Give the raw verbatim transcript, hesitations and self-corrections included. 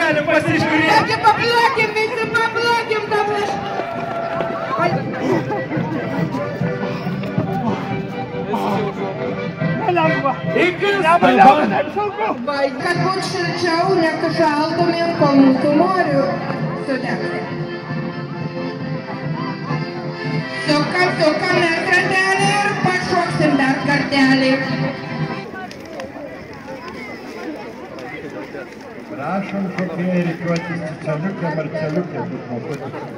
galim pasižiūrėti. Taigi paplokim, visi paplokim dabar. Nelengva. Iki Vai, kad būt šilčiau, nekašaltumėm, ko mūsų noriu sudegti. Sukam, sukam mes ratelį ir pašoksim dar kartelį. Prašom šokėjai rikiuotis Ciceliukė, Marceliukė.